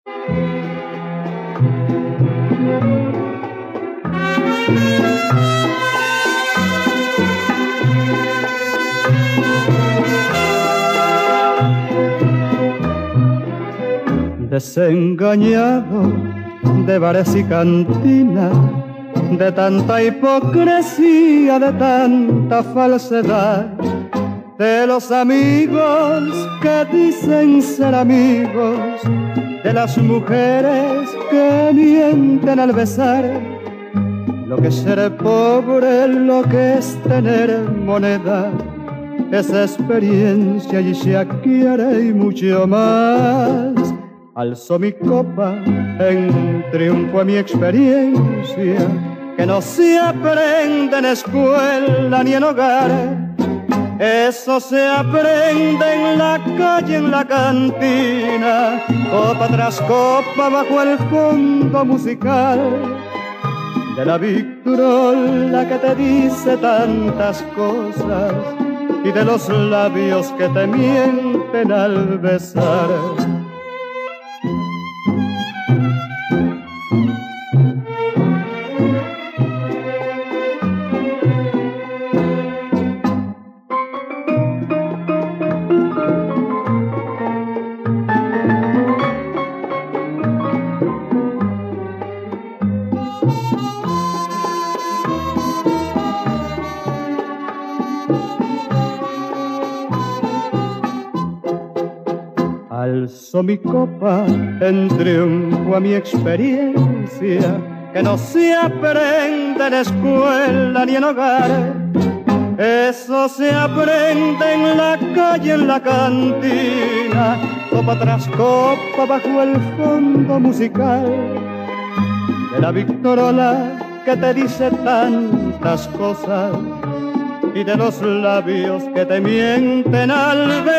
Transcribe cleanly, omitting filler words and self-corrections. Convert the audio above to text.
Desengañado de bares y cantinas, de tanta hipocresía, de tanta falsedad, de los amigos que dicen ser amigos, de las mujeres que mienten al besar, lo que es ser pobre, lo que es tener moneda, esa experiencia y se adquiere y mucho más. Alzo mi copa en triunfo a mi experiencia, que no se aprende en escuela ni en hogar. Eso se aprende en la calle, en la cantina, copa tras copa bajo el fondo musical de la victrola que te dice tantas cosas y de los labios que te mienten al besar. Alzo mi copa en triunfo a mi experiencia, que no se aprende en escuela ni en hogar. Eso se aprende en la calle, en la cantina, copa tras copa bajo el fondo musical de la victrola que te dice tantas cosas y de los labios que te mienten al